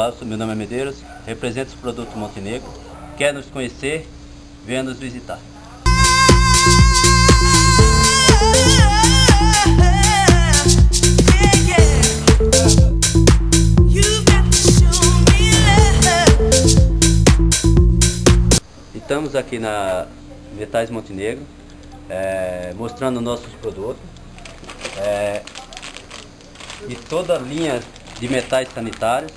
Celso, meu nome é Medeiros, represento os produtos Montenegro. Quer nos conhecer? Venha nos visitar. Estamos aqui na Metais Montenegro, mostrando nossos produtos e toda a linha de metais sanitários,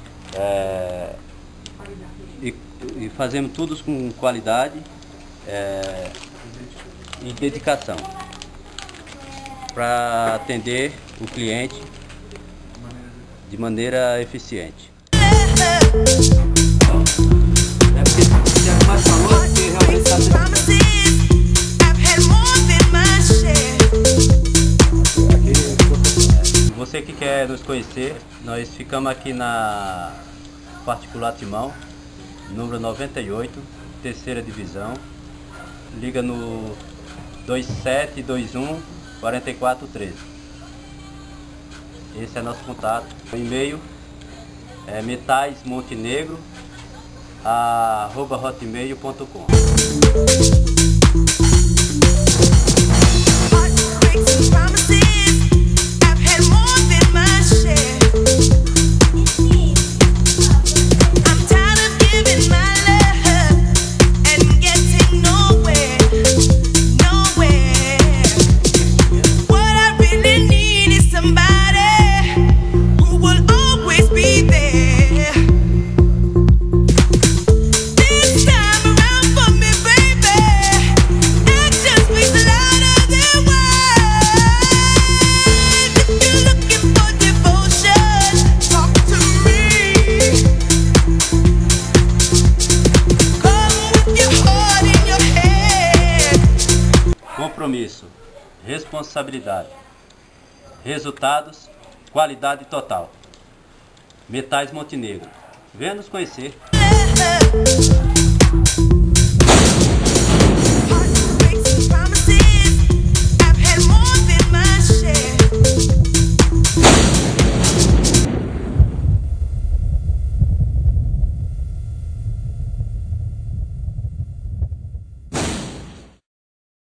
e fazemos tudo com qualidade e dedicação para atender o cliente de maneira eficiente. Você que quer nos conhecer, nós ficamos aqui na Particular Timão, número 98, terceira divisão. Liga no 2721 4413. Esse é nosso contato. O e-mail é metaismontenegro@hotmail.com. Compromisso, responsabilidade, resultados, qualidade total. Metais Montenegro. Venha nos conhecer.